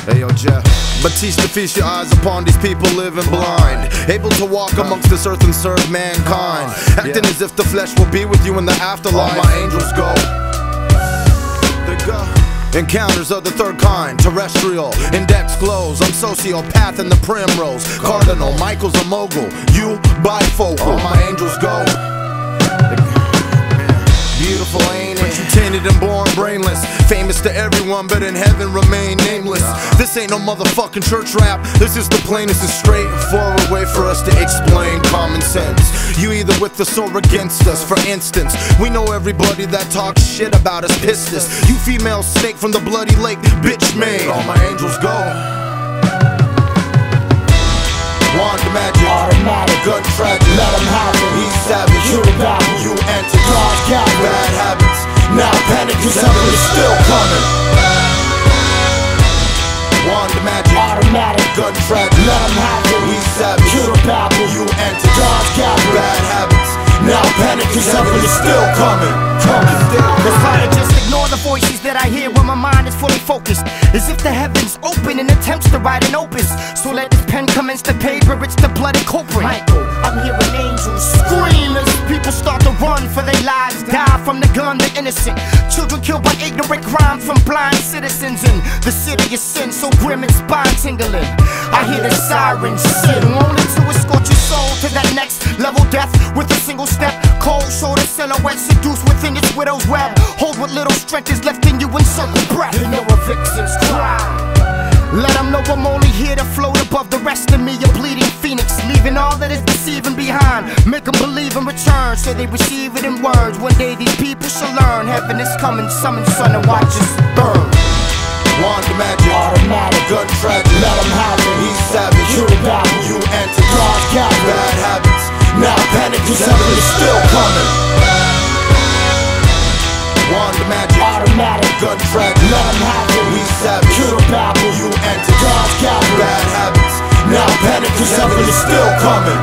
Hey yo, Jeff. Batista, feast your eyes upon these people living blind, able to walk amongst this earth and serve mankind, acting as if the flesh will be with you in the afterlife. All my angels go. They go. Encounters of the third kind, terrestrial, index glows. I'm sociopath in the primrose. Cardinal, Michael's a mogul. You bifocal. All my angels go. Beautiful, ain't it? You tainted and born brainless, famous to everyone, but in heaven remain nameless. This ain't no motherfucking church rap. This is the plainest and straightforward way for us to explain common sense. You either with us or against us. For instance, we know everybody that talks shit about us pissed us. You female snake from the bloody lake, bitch made. All my angels go. Wand magic, automatic, gun tragic, let him have it. He's savage, you the battle, you antic, God's got bad habits. Now panic, cause heaven is still coming. Wand magic, automatic, gun tragic, let him have it. He's savage, you the battle, you antic, God's got bad habits. Now panic, cause heaven is still coming. It's hard to just ignore the voices that I hear when my mind is fully focused, as if the heavens open in attempts to write an opus. So let this pen commence the paper, it's the bloody culprit. Michael, I'm hearing angels scream as people start to run for their lives, die from the gun, the innocent. Children killed by ignorant crime from blind citizens in the city of sin, so grim and spine tingling. I hear the sirens sing, only to escort your soul to that next level death with a single step. Cold shoulder silhouette seduced within its widow's web. Hold what little strength is left in you in circle breath. You know a vixen's cry. Let them know I'm only here to float above the rest of me, a bleeding phoenix, leaving all that is deceiving behind. Make them believe in return, so they receive it in words. One day these people shall learn, heaven is coming, summon sun and watch us burn. Wand magic, automatic, gun tragic, let him have it. He's savage, you the battle, you antic, God's got bad habits. Now panic, cause heaven is still coming. Wand magic, automatic, gun tragic, let him have it. He's savage, you the battle, you antic, God's got bad habits. Now panic, cause heaven is still coming.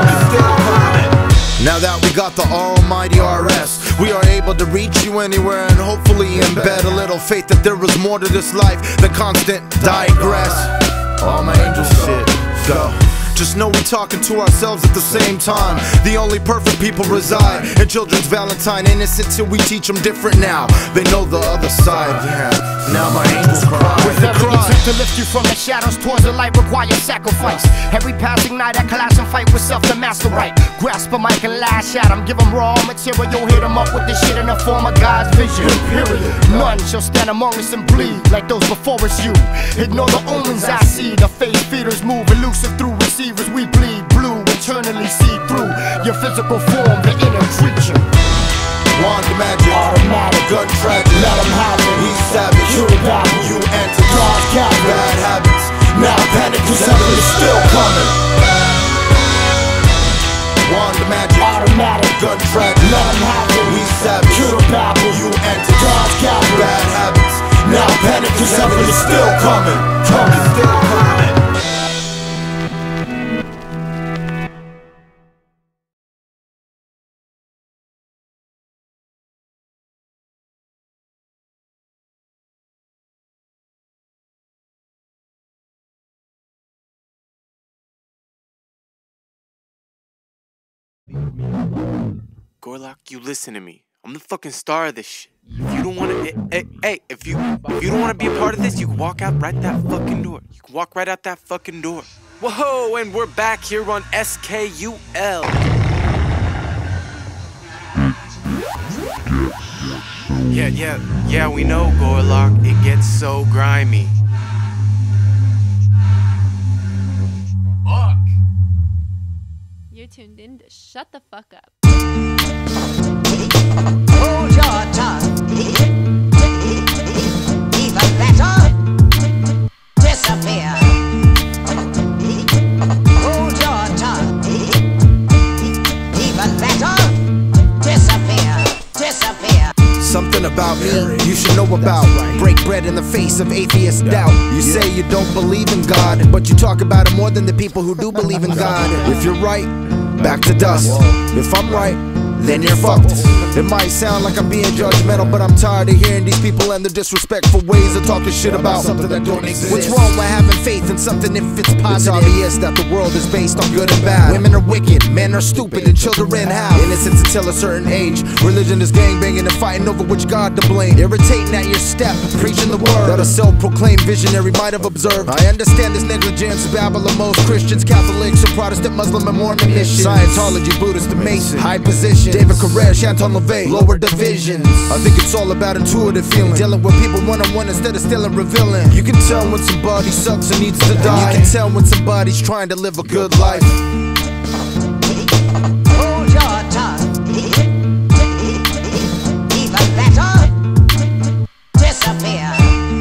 Now that we got the almighty RS, we are able to reach you anywhere and hopefully embed a little faith that there is more to this life than constant digress. All my angels shit, go. Just know we talking to ourselves at the same time. The only perfect people reside in children's Valentine, innocent till we teach them different now. They know the other side, yeah. Now my angels cry. With every attempt to lift you from the shadows towards the light requires sacrifice. Every passing night I clash and fight with self to master right. Grasp a mic and lash at them, give them raw material, hit them up with this shit in the form of God's vision. Period. None shall stand among us and bleed like those before us. You ignore the omens I see. The faith feeders move elusive through receivers. We bleed blue, eternally see through your physical form, the inner creature. Wand magic, automatic, gun tragic, let him have it. He's savage, you the battle, you antic, God's got bad habits. Now panic, cause heaven is still coming. Wand magic, automatic, gun tragic, let him have it. He's savage, you the battle, you antic, God's got bad habits. Now panic, cause heaven is still coming. Still coming. Gorlock, you listen to me. I'm the fucking star of this shit. If you don't want to, hey, if you don't want to be a part of this, you can walk out right that fucking door. You can walk right out that fucking door. Whoa, and we're back here on SKUL. Yeah, we know, Gorlock. It gets so grimy. Fuck. You're tuned in to Shut the Fuck Up. Hold your tongue. Even better, disappear. Hold your tongue. Even better, disappear. Something about me you should know about. Break bread in the face of atheist doubt. You say you don't believe in God, but you talk about it more than the people who do believe in God. If you're right, back to dust. If I'm right, then you're fucked. It might sound like I'm being judgmental, but I'm tired of hearing these people and their disrespectful ways of talking shit about something that don't exist. What's wrong with having faith in something if it's positive? It's obvious that the world is based on good and bad. Women are wicked, men are stupid, and children have innocence until a certain age. Religion is gangbanging and fighting over which God to blame. Irritating at your step, preaching the word that a self-proclaimed visionary might have observed. I understand this negligence, babble of most Christians, Catholics, or Protestant, Muslim, and Mormon missions. Scientology, Buddhist, and Mason, high position. David Koresh, Anton LaVey, lower divisions. I think it's all about intuitive feeling, dealing with people one-on-one instead of still and revealing. You can tell when somebody sucks and needs to die. You can tell when somebody's trying to live a good life. Hold your tongue. Even better, disappear.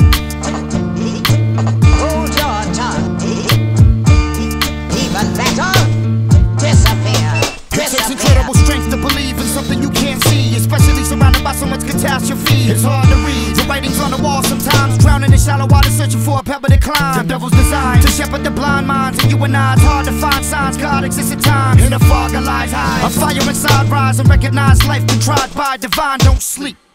Hold your tongue. Even better, disappear. It takes incredible strength to believe in something you can't see, especially surrounded by so much catastrophe. It's hard to read the writings on the wall sometimes, drowning in shallow water, searching for a pebble to climb. The devil's designed to shepherd the blind minds, and you and I, it's hard to find signs God exists at times. In a fog of lies high, a fire inside rise and recognize life contrived by divine. Don't sleep.